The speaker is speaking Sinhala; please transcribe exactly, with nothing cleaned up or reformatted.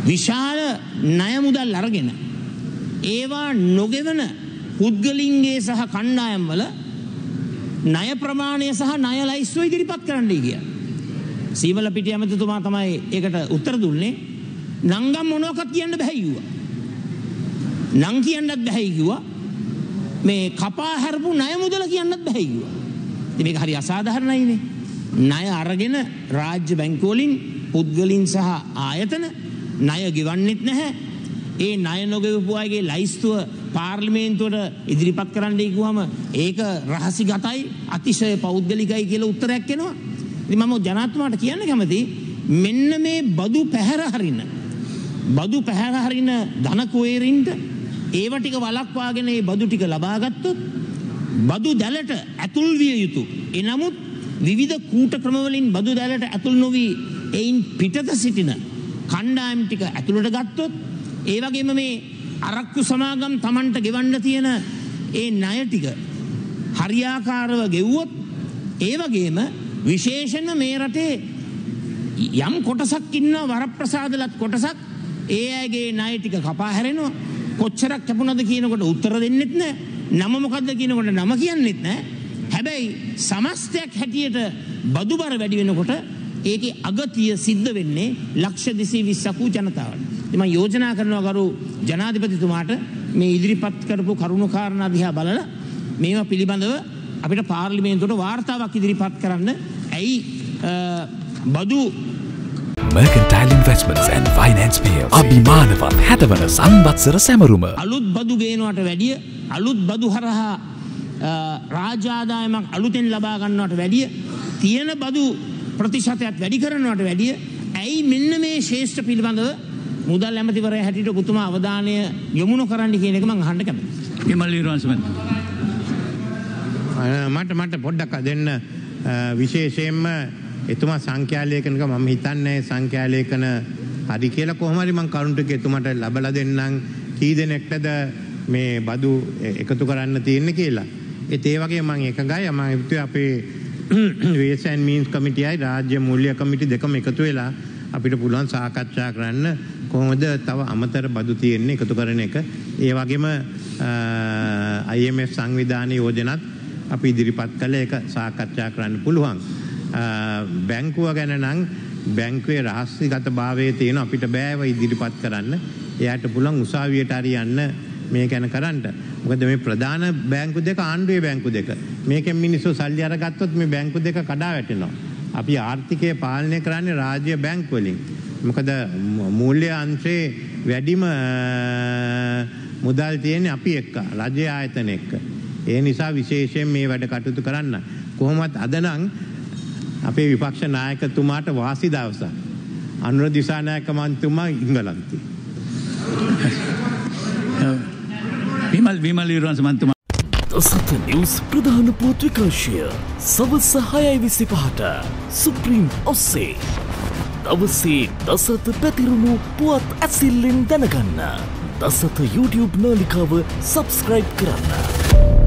විශාල ණය මුදල් අරගෙන ඒවා නොගෙවන පුද්ගලින්ගේ සහ කණ්ඩායම් වල ණය ප්‍රමාණය සහ ණය ලයිස්තුව ඉදිරිපත් කරන්නයි කියලා. සීවල පිටිය ඇමතිතුමා තමයි ඒකට උත්තර දුන්නේ. නංගම් මොනවක්වත් කියන්න බෑ කිව්වා. නං කියන්නත් බෑ කිව්වා. මේ කපා හැරපු ණය මුදල කියන්නත් බෑ කිව්වා. ඉතින් මේක හරි අසාධාරණයිනේ. ණය අරගෙන රාජ්‍ය බැංකු වලින් පුද්ගලින් සහ ආයතන ණය ගෙවන්නෙත් නැහැ. ඒ ණය නොගෙවපු අයගේ ලයිස්තුව පාර්ලිමේන්තුවට ඉදිරිපත් කරන්නයි කිව්වම ඒක රහසිගතයි අතිශය පෞද්ගලිකයි කියලා උත්තරයක් එනවා. ඉතින් මම ජනාධිපතිතුමාට කියන්න කැමතියි මෙන්න මේ බදු පැහැර හරින බදු පැහැර හරින ධන කුවේරින්ට ඒව ටික වළක්වාගෙන ඒ බදු ටික ලබා ගත්තොත් බදු දැලට ඇතුල් විය යුතු. එනමුත් විවිධ කූට ක්‍රම වලින් බදු දැලට ඇතුල් නොවි එයින් පිටත සිටින කණ්ඩායම් ටික ඇතුළට ගත්තොත් ඒ වගේම මේ අරක්කු සමාගම් Tamanට ගෙවන්න තියෙන ඒ ණය ටික හරියාකාරව ගෙවුවොත් ඒ වගේම විශේෂයෙන්ම මේ රටේ යම් කොටසක් ඉන්නවා වරප්‍රසාදලත් කොටසක් ඒ අයගේ ණය ටික කපා හැරෙනවා. කොච්චරක් කැපුණද කියනකොට උත්තර දෙන්නෙත් නැහැ. නම මොකද්ද කියනකොට නම කියන්නෙත් නැහැ. හැබැයි සමස්තයක් හැටියට බදු බර වැඩි වෙනකොට ඒකේ අගතිය සිද්ධ වෙන්නේ ලක්ෂ දෙසිය විස්සක් වූ ජනතාවට. ඉතින් මම යෝජනා කරනවා ගරු ජනාධිපතිතුමාට මේ ඉදිරිපත් කරපු කරුණු කාරණා දිහා බලලා මේවා පිළිබඳව අපිට පාර්ලිමේන්තුවට වාර්තාවක් ඉදිරිපත් කරන්න. ඇයි බදු Mercantile Investments and Finance Pay අභිමානවත් හැටවන සංවත්සර සැමරුම අලුත් බදු ගේනවට වැඩිය අලුත් බදු හරහා රාජ්‍ය ආදායමක් අලුතෙන් ලබා ගන්නවට වැඩිය තියෙන බදු ප්‍රතිශතයක් වැඩි කරනවට වැඩිය ඇයි මෙන්න මේ ශේෂ්ඨ පිළිබඳව මුදල් ඇමතිවරයා හැටියට පුතුමා අවධානය යොමු නොකරන්නේ කියන එක මම අහන්න කැමතියි. විමල් වීරවංශමන් මට මට පොඩ්ඩක් දෙන්න විශේෂයෙන්ම එතුමා සංඛ්‍යාලේඛනක මම හිතන්නේ සංඛ්‍යාලේඛන හරි කියලා කොහොම හරි මම කරුණු ටික එතුමාට ලබලා දෙන්නම් කී දෙනෙක්ටද මේ බදු එකතු කරන්න තියෙන්නේ කියලා. ඒත් ඒ වගේ මම එකගයි මම හිතුවේ අපේ Ways and Means කමිටියයි රාජ්‍ය මූල්‍ය කමිටි දෙකම එකතු වෙලා අපිට පුළුවන් සාකච්ඡා කරන්න කොහොමද තව අමතර බදු තියෙන්නේ එකතු කරන එක. ඒ වගේම I M F සංවිධානයේ යෝජනත් අපි ඉදිරිපත් කළා ඒක සාකච්ඡා කරන්න පුළුවන්. බැංකුව ගැන නම් බැංකුවේ රහස්‍යගත භාවයේ තියෙන අපිට බෑව ඉදිරිපත් කරන්න. එයාට පුළුවන් උසාවියට හරි යන්න මේ ගැන කරන්න. මොකද මේ ප්‍රධාන බැංකු දෙක ආණ්ඩුවේ බැංකු දෙක. මේකෙන් මිනිස්සු සල්ලි අරගත්තොත් මේ බැංකු දෙක කඩා වැටෙනවා. අපි ආර්ථිකය පාලනය කරන්නේ රාජ්‍ය බැංකු වලින්. මොකද මූල්‍ය අංශයේ වැඩිම මුදල් තියෙන්නේ අපි එක්ක රජයේ ආයතන එක්ක. ඒ නිසා විශේෂයෙන් මේ වැඩ කටයුතු කරන්න. කොහොමවත් අද නම් අපේ විපක්ෂ නායකතුමාට වාසි දවසක්. අනුර දිසානායක මන්තුමා ඉංගලන්තේ. විමල් විමල් වීරවංශ මන්තුමා. දසත නිවුස් ප්‍රධාන පුවත් විකාශය සවස් හයයි විසිපහට සුප්‍රීම් ඔස්සේ. දවසේ දසත පැතිරුණු පුවත් ඇසිල්ලෙන් දැනගන්න. දසත YouTube නාලිකාව සබස්ක්‍රයිබ් කරන්න.